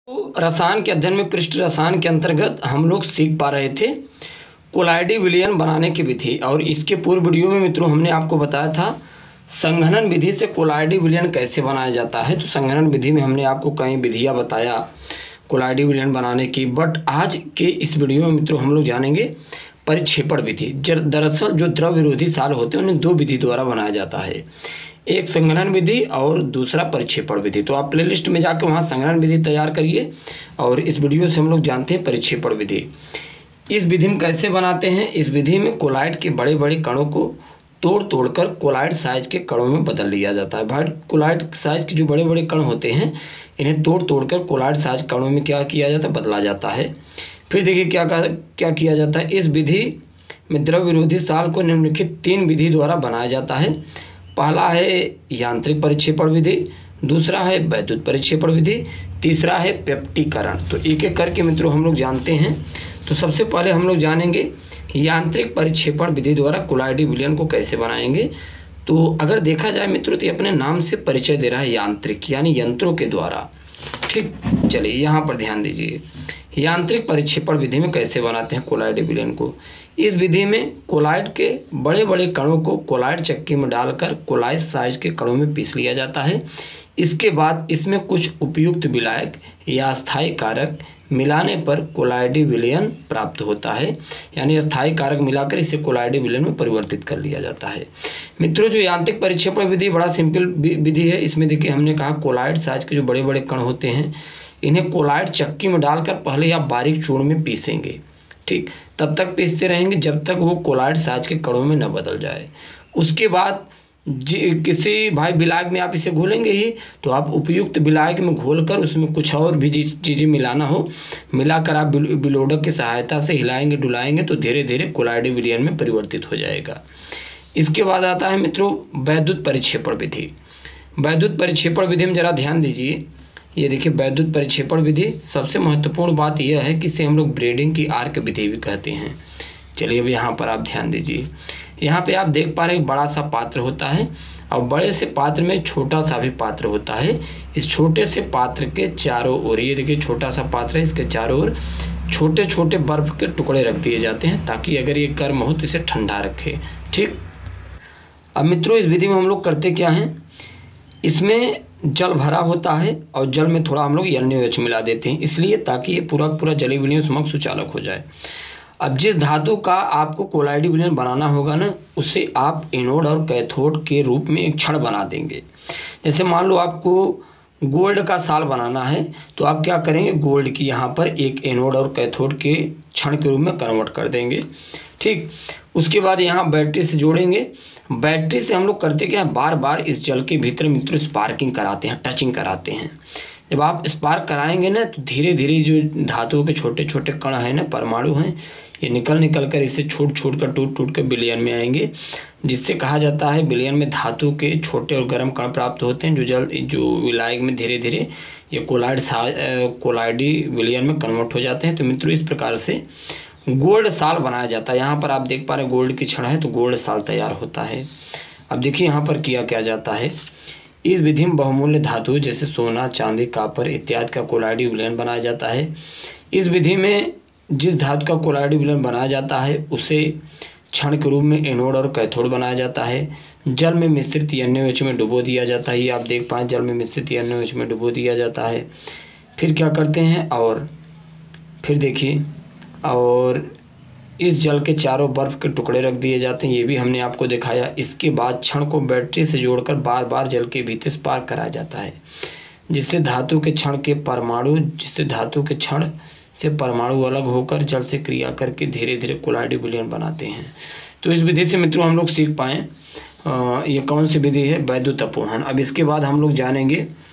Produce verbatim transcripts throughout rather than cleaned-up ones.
तो रसायन के अध्ययन में पृष्ठ रसायन के अंतर्गत हम लोग सीख पा रहे थे कोलाइडी विलयन बनाने की विधि। और इसके पूर्व वीडियो में मित्रों हमने आपको बताया था संघनन विधि से कोलाइडी विलयन कैसे बनाया जाता है। तो संघनन विधि में हमने आपको कई विधियां बताया कोलाइडी विलयन बनाने की। बट आज के इस वीडियो में मित्रों हम लोग जानेंगे परिक्षेपण विधि। दरअसल जो द्रव विरोधी साल होते हैं उन्हें दो विधि द्वारा बनाया जाता है, एक संघनन विधि और दूसरा परिक्षेपण विधि। तो आप प्लेलिस्ट में जाकर वहाँ संघनन विधि तैयार करिए और इस वीडियो से हम लोग जानते हैं परिक्षेपण विधि। इस विधि में कैसे बनाते हैं? इस विधि में कोलाइड के बड़े बड़े कणों को तोड़ तोड़कर कोलाइड साइज के कणों में बदल लिया जाता है। भाई कोलाइड साइज के जो बड़े बड़े कण होते हैं इन्हें तोड़ तोड़कर कोलाइड साइज कणों में क्या किया जाता है, बदला जाता है। फिर देखिए क्या क्या किया जाता है। इस विधि में द्रव विरोधी साल को निम्नलिखित तीन विधि द्वारा बनाया जाता है। पहला है यांत्रिक परिक्षेपण विधि, दूसरा है वैद्युत परिक्षेपण विधि, तीसरा है पेप्टीकरण। तो एक एक करके मित्रों हम लोग जानते हैं। तो सबसे पहले हम लोग जानेंगे यांत्रिक परिक्षेपण विधि द्वारा कोलाइडी विलयन को कैसे बनाएंगे। तो अगर देखा जाए मित्रों तो ये अपने नाम से परिचय दे रहा है यांत्रिक, यानी यंत्रों के द्वारा। ठीक, चलिए यहाँ पर ध्यान दीजिए। यांत्रिक परिक्षेपण विधि में कैसे बनाते हैं कोलाइडी विलयन को। इस विधि में कोलाइड के बड़े बड़े कणों को कोलाइड चक्की में डालकर कोलाइड साइज के कणों में पीस लिया जाता है। इसके बाद इसमें कुछ उपयुक्त विलायक या अस्थायी कारक मिलाने पर कोलाइडी विलयन प्राप्त होता है, यानी अस्थायी कारक मिलाकर इसे कोलाइडी विलयन में परिवर्तित कर लिया जाता है। मित्रों जो यांत्रिक परिक्षेपण विधि बड़ा सिंपल विधि है। इसमें देखिए हमने कहा कोलाइड साइज के जो बड़े बड़े कण होते हैं इन्हें कोलाइड चक्की में डालकर पहले आप बारीक चूर्ण में पीसेंगे। ठीक, तब तक पीसते रहेंगे जब तक वो कोलाइड साइज के कणों में न बदल जाए। उसके बाद जी किसी भाई विलायक में आप इसे घोलेंगे ही, तो आप उपयुक्त विलायक में घोलकर उसमें कुछ और भी चीज़ें मिलाना हो, मिलाकर आप विलोडक की सहायता से हिलाएंगे डुलाएंगे तो धीरे धीरे कोलाइडी विलयन में परिवर्तित हो जाएगा। इसके बाद आता है मित्रों वैद्युत परिक्षेपण विधि। वैद्युत परिक्षेपण विधि में जरा ध्यान दीजिए। ये देखिए वैद्युत परिक्षेपण विधि सबसे महत्वपूर्ण बात यह है कि इसे हम लोग ब्रेडिंग की आर्क विधि भी कहते हैं। चलिए अब यहाँ पर आप ध्यान दीजिए। यहाँ पे आप देख पा रहे हैं बड़ा सा पात्र होता है और बड़े से पात्र में छोटा सा भी पात्र होता है। इस छोटे से पात्र के चारों ओर, ये देखिए छोटा सा पात्र है, इसके चारों ओर छोटे छोटे बर्फ के टुकड़े रख दिए जाते हैं ताकि अगर ये गर्म हो तो इसे ठंडा रखे। ठीक, अब मित्रों इस विधि में हम लोग करते क्या हैं, इसमें जल भरा होता है और जल में थोड़ा हम लोग एन ए ओ एच मिला देते हैं, इसलिए ताकि ये पूरा पूरा जलीय विलयन समक्ष सुचालक हो जाए। अब जिस धातु का आपको कोलाइडी विलयन बनाना होगा ना, उसे आप एनोड और कैथोड के रूप में एक छड़ बना देंगे। जैसे मान लो आपको गोल्ड का साल बनाना है तो आप क्या करेंगे, गोल्ड की यहाँ पर एक एनोड और कैथोड के क्षण के रूप में कन्वर्ट कर देंगे। ठीक, उसके बाद यहाँ बैटरी से जोड़ेंगे। बैटरी से हम लोग करते क्या है, बार बार इस जल के भीतर मित्रों स्पार्किंग कराते हैं, टचिंग कराते हैं। जब आप स्पार्क कराएंगे ना तो धीरे धीरे जो धातुओं के छोटे छोटे कण हैं ना, परमाणु हैं, ये निकल निकल कर इसे छूट छूट कर टूट टूट कर विलयन में आएंगे, जिससे कहा जाता है विलयन में धातु के छोटे और गर्म कण प्राप्त होते हैं जो जल जो विलायक में धीरे धीरे ये कोलाइड कोलाइडी विलयन में कन्वर्ट हो जाते हैं। तो मित्रों इस प्रकार से गोल्ड साल बनाया जाता है। यहाँ पर आप देख पा रहे हैं गोल्ड की छड़ है तो गोल्ड साल तैयार होता है। अब देखिए यहाँ पर किया क्या जाता है। इस विधि में बहुमूल्य धातु जैसे सोना, चांदी, कापर इत्यादि का कोलाइडी विलयन बनाया जाता है। इस विधि में जिस धातु का कोलाइडी विलयन बनाया जाता है उसे क्षण के रूप में एनोड और कैथोड बनाया जाता है। जल में मिश्रित एन ए ओ एच में डुबो दिया जाता है। ये आप देख पाएँ जल में मिश्रित एन ए ओ एच में डुबो दिया जाता है। फिर क्या करते हैं, और फिर देखिए और इस जल के चारों बर्फ के टुकड़े रख दिए जाते हैं, ये भी हमने आपको दिखाया। इसके बाद क्षण को बैटरी से जोड़कर बार बार जल के भीतर स्पार्क कराया जाता है, जिससे धातु के क्षण के परमाणु जिससे धातु के क्षण से परमाणु अलग होकर जल से क्रिया करके धीरे धीरे कोलाइडी विलयन बनाते हैं। तो इस विधि से मित्रों हम लोग सीख पाएँ ये कौन सी विधि है, वैद्युत अपोहन। अब इसके बाद हम लोग जानेंगे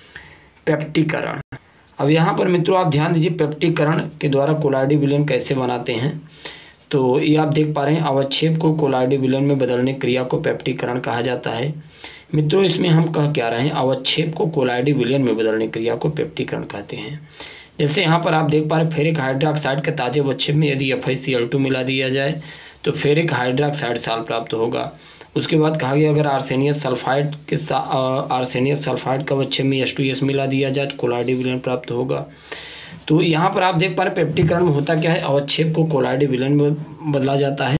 पेप्टीकरण। अब यहाँ पर मित्रों आप ध्यान दीजिए पेप्टीकरण के द्वारा कोलाइडी विलयन कैसे बनाते हैं। तो ये आप देख पा रहे हैं अवक्षेप को कोलाइडी विलयन में बदलने क्रिया को पेप्टीकरण कहा जाता है। मित्रों इसमें हम कह क्या रहे हैं, अवक्षेप को कोलाइडी विलयन में बदलने क्रिया को पेप्टीकरण कहते हैं। जैसे यहाँ पर आप देख पा रहे हैं फेरिक हाइड्रोक्साइड के ताजे अवक्षेप में यदि F I C L two मिला दिया जाए तो फेरिक हाइड्रोक्साइड साल प्राप्त होगा। उसके बाद कहा गया अगर आर्सेनियस सल्फाइड के साथ आर्सेनियस सल्फाइड का अवक्षेप में एच टू एस मिला दिया जाए तो कोलाइडी विलयन प्राप्त होगा। तो यहाँ पर आप देख पा रहे हैं पेप्टिकरण में होता क्या है, अवक्षेप को कोलाइडी विलयन में बदला जाता है।